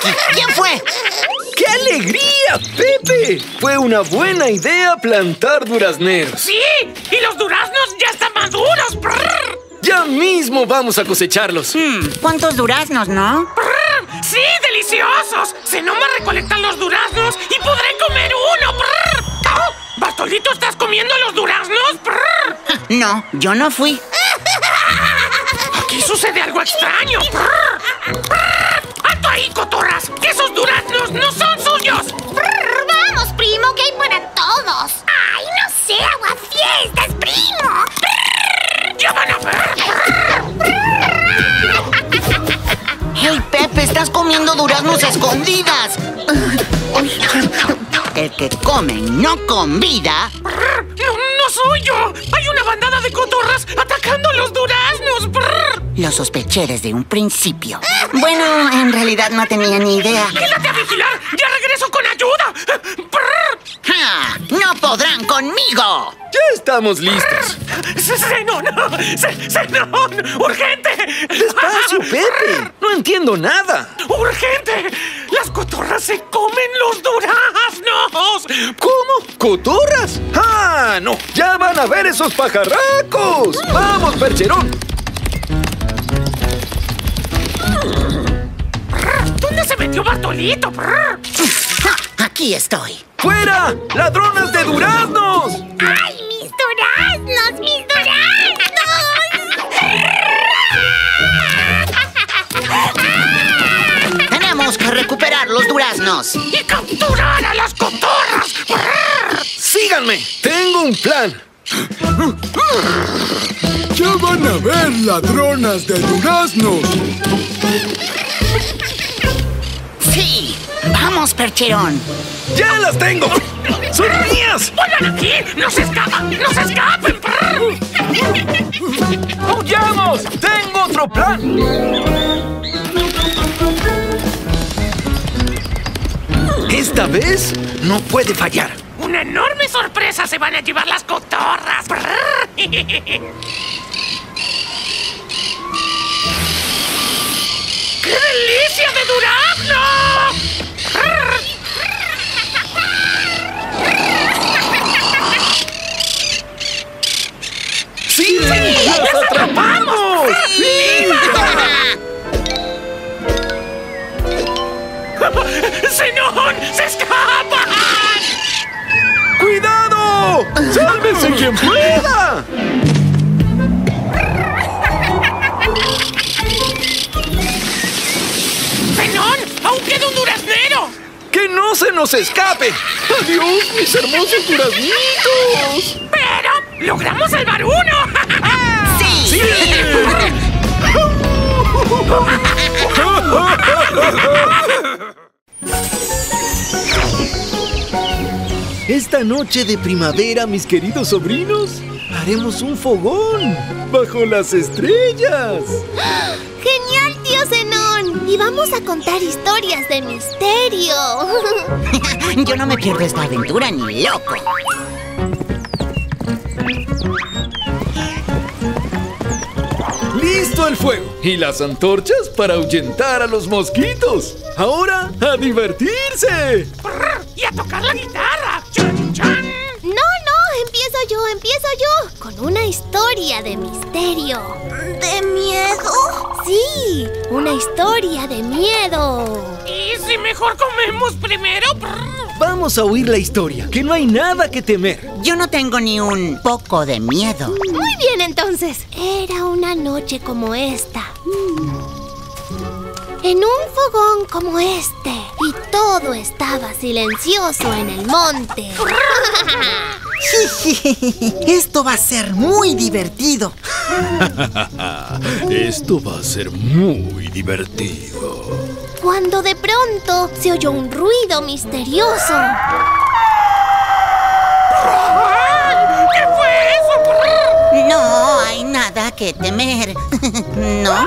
aquí. ¿Quién fue? ¡Qué alegría, Pepe! Fue una buena idea plantar durazneros. ¡Sí! ¡Y los duraznos ya están maduros! ¡Brr! Ya mismo vamos a cosecharlos. ¿Cuántos duraznos, no? ¡Brr! ¡Sí, deliciosos! Zenón va a recolectar los duraznos y podré comer uno. ¡Brr! ¡Oh! ¿Bartolito, estás comiendo los duraznos? ¡Brr! No, yo no fui. Aquí sucede algo extraño. ¡Brr! ¡Brr! ¡Alto ahí, cotorras! ¡Que esos duraznos no son suyos! Brr, vamos, primo, que hay para todos. Ay, no sé, aguafiestas, primo. Brr. ¡Ya van a ver! ¡Hey, Pepe! ¡Estás comiendo duraznos a escondidas! El que come y no convida. ¡Brr! ¡No soy yo! ¡Hay una bandada de cotorras atacando los duraznos! ¡Brr! Lo sospeché desde un principio. Bueno, en realidad no tenía ni idea. ¡Quédate a vigilar! ¡Ya regreso con ayuda! ¡Brr! ¡Ja! ¡No podrán conmigo! Ya estamos listos. ¡Zenón! ¡Zenón! ¡Urgente! Despacio, Pepe. No entiendo nada. ¡Urgente! ¡Las cotorras se comen los duraznos! ¿Cómo? ¿Cotorras? ¡Ah, no! ¡Ya van a ver esos pajarracos! ¡Vamos, Percherón! ¿Dónde se metió Bartolito? Brr. ¡Ja! ¡Aquí estoy! ¡Fuera! ¡Ladronas de duraznos! ¡Ay, mis duraznos, mis duraznos! ¡Tenemos que recuperar los duraznos! ¡Y capturar a las cotorras! Brr. ¡Síganme! ¡Tengo un plan! ¡Ya van a ver, ladronas de duraznos! ¡Sí! ¡Vamos, Percherón! ¡Ya las tengo! ¡Son mías! ¡Vuelvan aquí! ¡No se escapan! ¡No se escapen! Brr. ¡Huyamos! ¡Tengo otro plan! Esta vez no puede fallar. ¡Una enorme sorpresa se van a llevar las cotorras! Brr. ¡Qué delicia de durazno! Brr. ¡Sí! ¡Las atrapamos! ¡Zenón! ¡Se escapan! ¡Cuidado! ¡Sálvese quien pueda! ¡Zenón! ¡Aún queda un duraznero! ¡Que no se nos escape! ¡Adiós, mis hermosos duraznitos! ¡Pero logramos salvar uno! ¡Sí! Esta noche de primavera, mis queridos sobrinos, haremos un fogón bajo las estrellas. ¡Genial, tío Zenón! Y vamos a contar historias de misterio. Yo no me pierdo esta aventura ni loco. ¡Listo el fuego! Y las antorchas para ahuyentar a los mosquitos. ¡Ahora, a divertirse! Brr. ¡Y a tocar la guitarra! ¡Chan, chan! No, empiezo yo. Con una historia de misterio. ¿De miedo? Sí, una historia de miedo. ¿Y si mejor comemos primero? Brr. Vamos a oír la historia, que no hay nada que temer. Yo no tengo ni un poco de miedo. Muy bien, entonces. Era una noche como esta. En un fogón como este. Y todo estaba silencioso en el monte. Esto va a ser muy divertido. Esto va a ser muy divertido. Cuando de pronto se oyó un ruido misterioso. ¿Qué fue eso? Brr. No hay nada que temer. ¿No?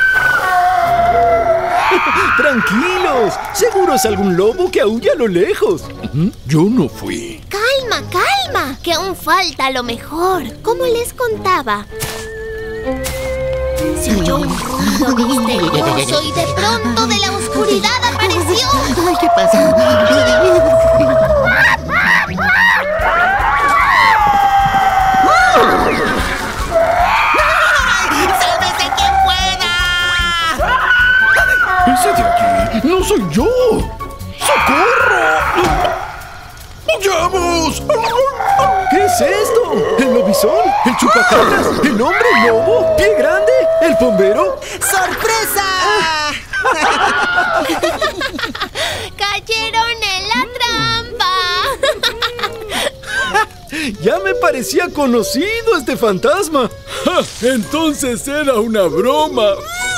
Tranquilos, seguro es algún lobo que aúlla a lo lejos. Yo no fui. Calma, calma, que aún falta lo mejor. Como les contaba, Se oyó un ruido misterioso y de pronto de la oscuridad apareció. Ay, ¿qué pasa? ¡Sálvese quien pueda! ¡Ese de aquí no soy yo! ¡Socorro! ¡Huyamos! ¿Qué es esto? ¿El lobizón? ¿El chupacabras? ¿El hombre lobo? ¿Pie grande? ¿El bombero? ¡Sorpresa! ¡Cayeron en la trampa! Ya me parecía conocido este fantasma. ¡Ja! Entonces era una broma.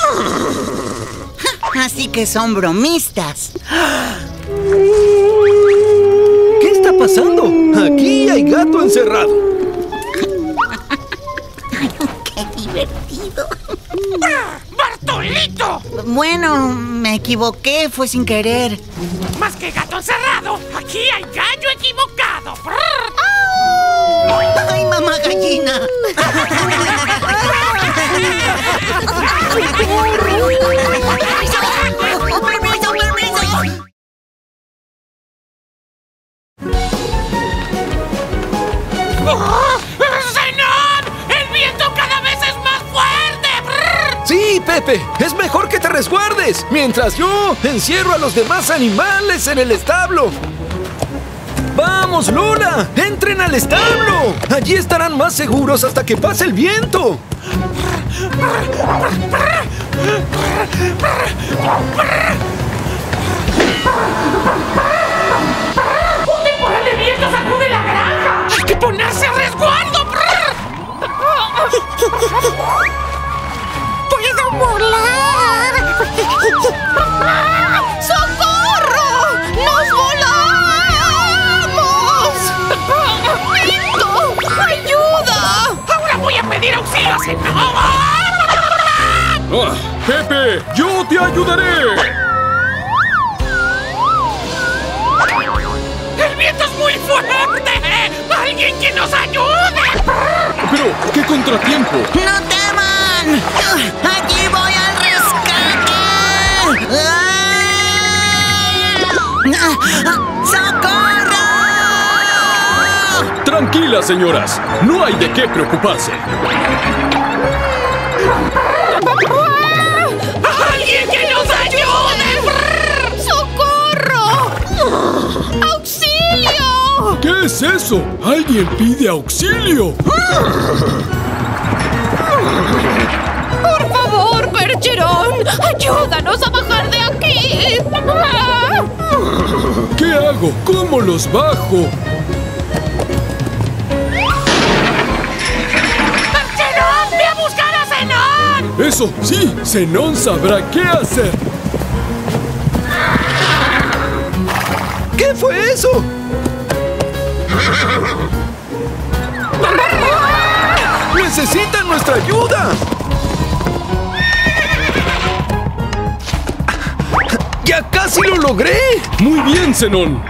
Así que son bromistas. ¿Qué está pasando? Aquí hay gato encerrado. ¡Qué divertido! ¡Bartolito! Bueno, me equivoqué, fue sin querer. Más que gato encerrado, aquí hay gallo equivocado. ¡Ay, mamá gallina! ¡Oh! ¡Zenón! ¡El viento cada vez es más fuerte! Sí, Pepe, es mejor que te resguardes, mientras yo encierro a los demás animales en el establo. ¡Vamos, Lola! ¡Entren al establo! Allí estarán más seguros hasta que pase el viento. ¡Un temporal de viento sacude la granja! ¡Hay que ponerse a resguardo! ¡Puedo volar! ¡Socorro! ¡Nos volamos! ¡Pinto! ¡Ayuda! ¡Ahora voy a pedir auxilio, Zenón! Ah, ¡Pepe! ¡Yo te ayudaré! ¡El viento es muy fuerte! ¡Alguien que nos ayude! Pero, ¡qué contratiempo! ¡No teman! ¡Aquí voy al rescate! ¡Socorro! Tranquilas, señoras. No hay de qué preocuparse. ¡Alguien que nos ayude! ¡Socorro! ¡Auxilio! ¿Qué es eso? ¡Alguien pide auxilio! ¡Por favor, Percherón! ¡Ayúdanos a bajar de aquí! ¿Qué hago? ¿Cómo los bajo? ¡Zenón! ¡Ve a buscar a Zenón! Eso, sí, Zenón sabrá qué hacer. ¿Qué fue eso? ¡Necesitan nuestra ayuda! ¡Ya casi lo logré! Muy bien, Zenón.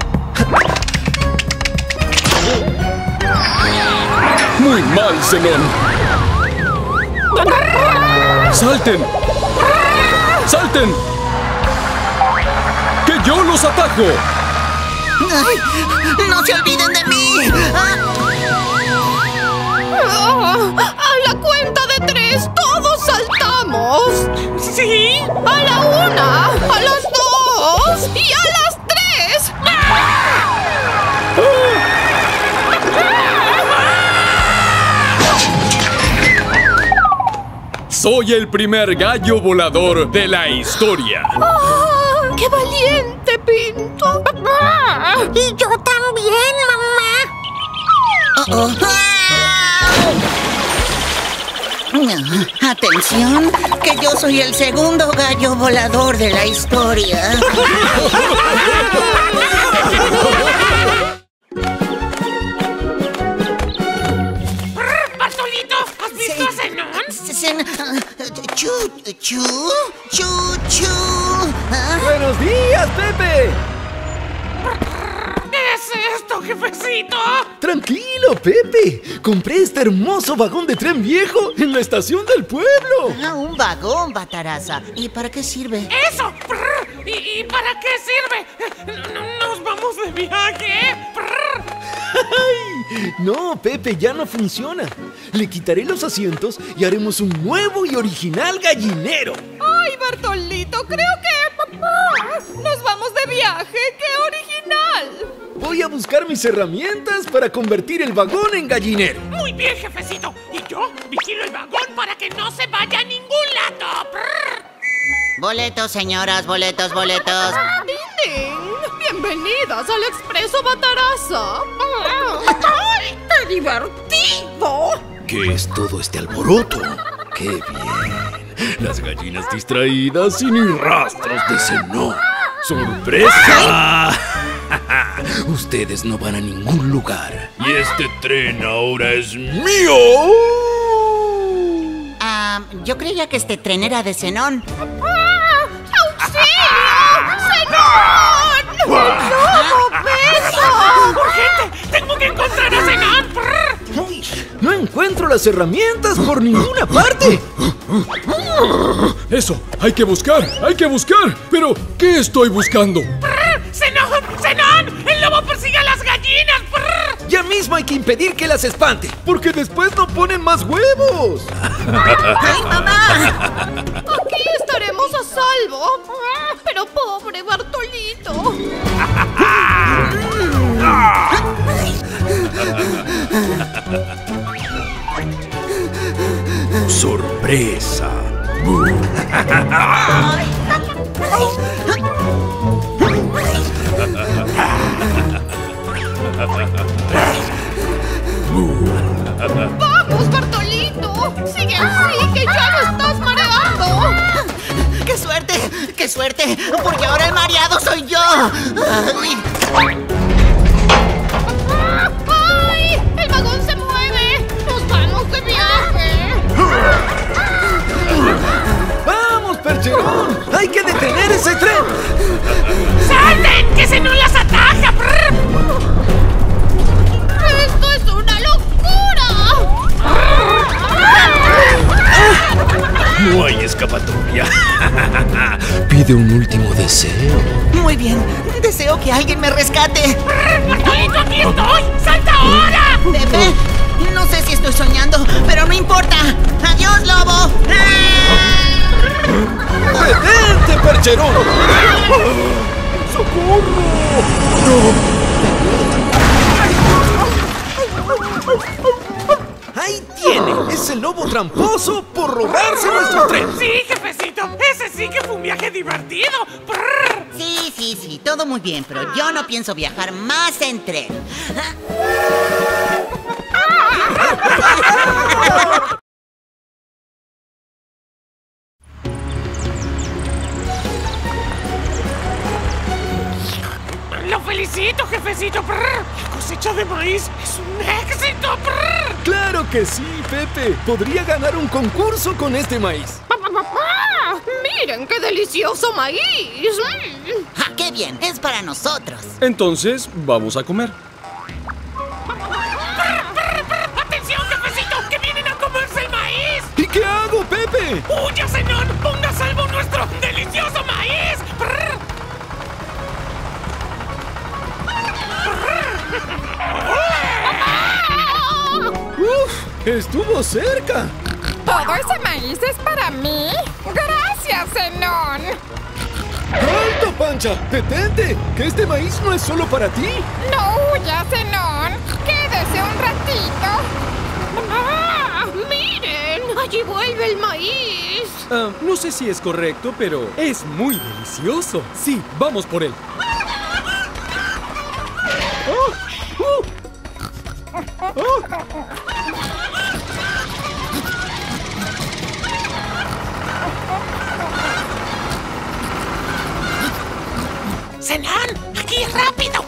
Muy mal, Zenón. ¡Salten! ¡Salten! ¡Que yo los ataco! ¡Ay! ¡No se olviden de mí! ¡A la cuenta de 3 todos saltamos! ¿Sí? ¡A la 1! ¡A las 2! ¡Y a las 3! Soy el primer gallo volador de la historia. ¡Oh, ¡qué valiente, Pinto! Y yo también, mamá. Atención, que yo soy el segundo gallo volador de la historia. ¡Bartolito! ¿Has visto a Zenón? Chu. ¡Buenos días, Pepe! es esto, jefecito? Tranquilo, Pepe. Compré este hermoso vagón de tren viejo en la estación del pueblo. Ah, un vagón, Bataraza. ¿Y para qué sirve? ¡Eso! Prr. ¿Y para qué sirve? ¿Nos vamos de viaje? Prr. ¡Ay! No, Pepe, ya no funciona. Le quitaré los asientos y haremos un nuevo y original gallinero. ¡Ay, Bartolito! Creo que nos vamos de viaje. ¡Qué original! Voy a buscar mis herramientas para convertir el vagón en gallinero. Muy bien, jefecito. Y yo vigilo el vagón para que no se vaya a ningún lado. Prr. Boletos, señoras, boletos, boletos. ¡Ding! ¡Bienvenidas al Expreso Bataraza! ¡Ay, qué divertido! ¿Qué es todo este alboroto? ¡Qué bien! Las gallinas distraídas y ni rastros de Zenón. ¡Sorpresa! Ustedes no van a ningún lugar. Y este tren ahora es mío. Yo creía que este tren era de Zenón. ¡Urgente! ¡Tengo que encontrar a Zenón! Prr. Uy, no encuentro las herramientas por ninguna parte. Eso, hay que buscar, hay que buscar. Pero, ¿qué estoy buscando? Prr. ¡Zenón! ¡Zenón! ¡El lobo persigue a las gallinas! Prr. Ya mismo hay que impedir que las espante, porque después no ponen más huevos. ¡Ay, mamá! Aquí estaremos a salvo. Pero pobre Bartolito. ¡Sorpresa! ¡Vamos, Bartolito! ¡Sigue así, que ya lo estás mareando! ¡Qué suerte! ¡Qué suerte! Porque ahora el mareado soy yo. Ay. ¡Ay! ¡El vagón se mueve! ¡Nos vamos de viaje! ¡Vamos, Percherón! ¡Hay que detener ese tren! ¡Salten! ¡Que Zenón las ataca! Prr. ¡Esto es una locura! No hay escapatoria. Pide un último deseo. Muy bien. Deseo que alguien me rescate. ¡Bartolito, aquí estoy! ¡Salta ahora! Pepe, no sé si estoy soñando, pero no importa. ¡Adiós, lobo! ¡Detente, Percherón! ¡Ahí tiene! ¡Es el lobo tramposo por robarse nuestro tren! Sí, jefecito. Ese sí que fue un viaje divertido. Prr. Sí, todo muy bien, pero yo no pienso viajar más en tren. Lo felicito, jefecito. Prr. La cosecha de maíz es un éxito. Prr. ¡Claro que sí, Pepe! Podría ganar un concurso con este maíz. ¡Miren qué delicioso maíz! ¡Ah, qué bien! Es para nosotros. Entonces, vamos a comer. ¡Atención, jefecito! ¡Que vienen a comerse el maíz! ¿Y qué hago, Pepe? ¡Huya, Zenón! ¡Ponga a salvo nuestro delicioso maíz! Prr. ¡Uf! ¡Estuvo cerca! ¿Todo ese maíz es para mí? ¡Gracias, Zenón! ¡Alto, Pancha! ¡Detente! ¡Que este maíz no es solo para ti! ¡No huyas, Zenón! ¡Quédese un ratito! ¡Miren! ¡Allí vuelve el maíz! No sé si es correcto, pero es muy delicioso. Sí, vamos por él. ¡Zenón! ¡Aquí, rápido!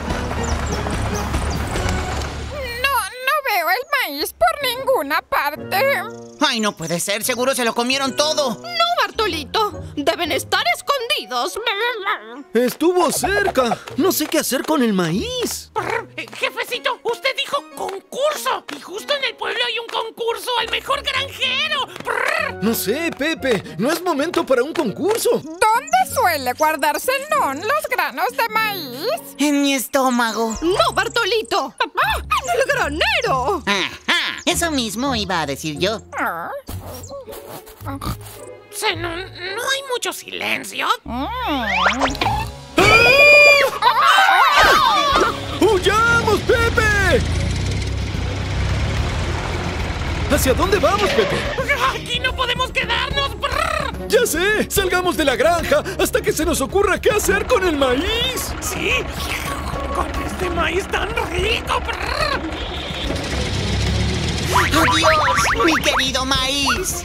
No veo el maíz por ninguna parte. ¡Ay, no puede ser! ¡Seguro se lo comieron todo! ¡No, Bartolito! Deben estar escondidos. Estuvo cerca. No sé qué hacer con el maíz. Jefecito, usted dijo concurso. Y justo en el pueblo hay un concurso al mejor granjero. No sé, Pepe. No es momento para un concurso. ¿Dónde suele guardar Zenón los granos de maíz? En mi estómago. ¡No, Bartolito! ¡En el granero! Ajá, eso mismo iba a decir yo. Zenón, ¿no hay mucho silencio? ¡Huyamos, Pepe! ¿Hacia dónde vamos, Pepe? ¡Aquí no podemos quedarnos! ¡Ya sé! ¡Salgamos de la granja hasta que se nos ocurra qué hacer con el maíz! ¡Sí! ¡Con este maíz tan rico! ¡Oh, Dios! ¡Mi querido maíz!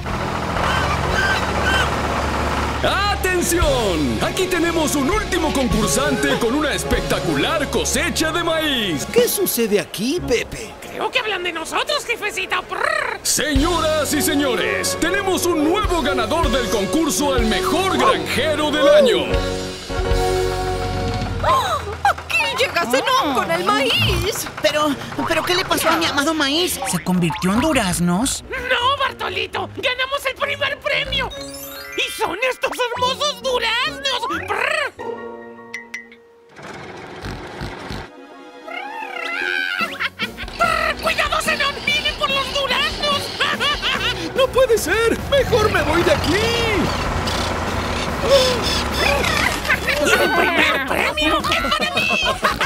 ¡Atención! Aquí tenemos un último concursante con una espectacular cosecha de maíz. ¿Qué sucede aquí, Pepe? Creo que hablan de nosotros, jefecito. Señoras y señores, tenemos un nuevo ganador del concurso al mejor granjero del año. ¡Aquí llega Zenón con el maíz! Pero, ¿qué le pasó a mi amado maíz? ¿Se convirtió en duraznos? ¡No, Bartolito! ¡Ganamos el primer premio! ¡Y son estos hermosos duraznos! ¡Cuidado, Zenón! ¡Vienen por los duraznos! ¡No puede ser! ¡Mejor me voy de aquí! ¡Y el primer premio es para mí!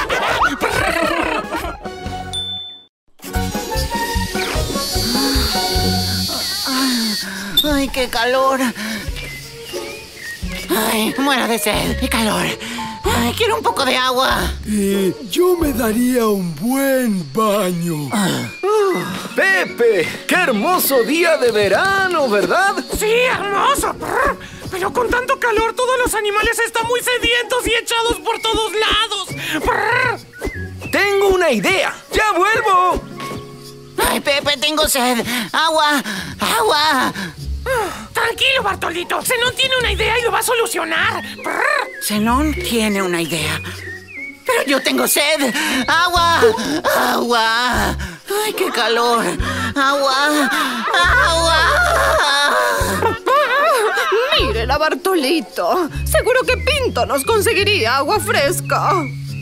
¡Ay, qué calor! ¡Ay, muero de sed y calor! ¡Ay, quiero un poco de agua! Yo me daría un buen baño. ¡Pepe! ¡Qué hermoso día de verano, ¿verdad? ¡Sí, hermoso! Pero con tanto calor todos los animales están muy sedientos y echados por todos lados. ¡Tengo una idea! ¡Ya vuelvo! ¡Ay, Pepe, tengo sed! ¡Agua! ¡Agua! Tranquilo, Bartolito. Zenón tiene una idea y lo va a solucionar. Zenón tiene una idea. ¡Pero yo tengo sed! ¡Agua! ¡Agua! ¡Ay, qué calor! ¡Agua! ¡Agua! ¡Miren a Bartolito! Seguro que Pinto nos conseguiría agua fresca.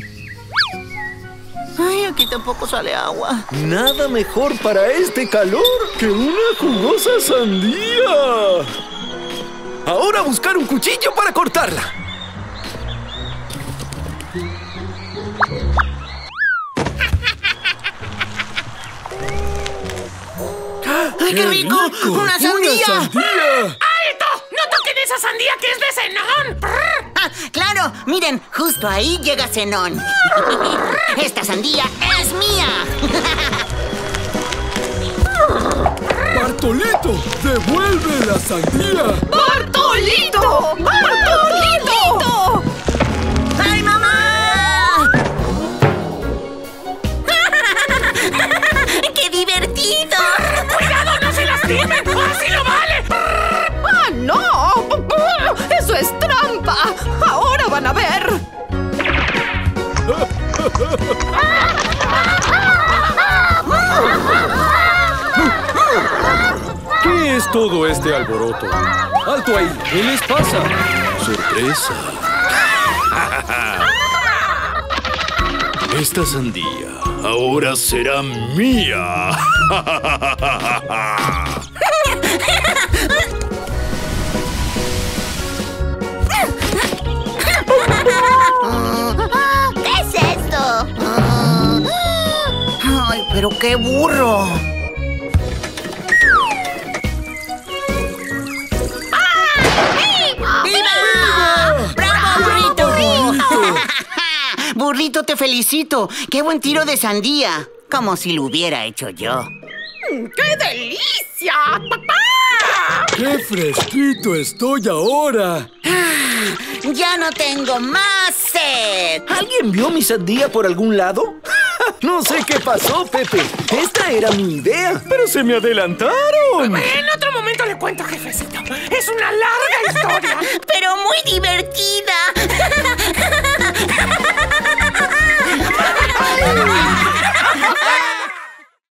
¡Ay, aquí tampoco sale agua! Nada mejor para este calor que una jugosa sandía. Ahora buscar un cuchillo para cortarla. ¡Ay, qué rico! ¡Una sandía! ¡Alto! ¡No toquen esa sandía que es de Zenón! ¡Ah, claro! Miren, justo ahí llega Zenón. ¡Esta sandía es mía! ¡Bartolito! ¡Devuelve la sandía! ¡Bartolito! ¡Bartolito! ¡Ay, mamá! ¡Qué divertido! ¡Cuidado, no se lastimen! ¡Así lo vale! ¡Ah, no! ¡Eso es trampa! ¡Ahora van a ver! ¿Qué es todo este alboroto? ¡Alto ahí! ¿Qué les pasa? ¡Sorpresa! Esta sandía ahora será mía. ¿Qué es esto? ¡Ay, pero qué burro! ¡Viva! ¡Bravo, burrito! Burrito, te felicito. ¡Qué buen tiro de sandía! Como si lo hubiera hecho yo. ¡Qué delicia, papá! ¡Qué fresquito estoy ahora! ¡Ya no tengo más sed! ¿Alguien vio mi sandía por algún lado? No sé qué pasó, Pepe. Esta era mi idea, pero se me adelantaron. En otro momento le te cuento, jefecito. Es una larga historia. Pero muy divertida.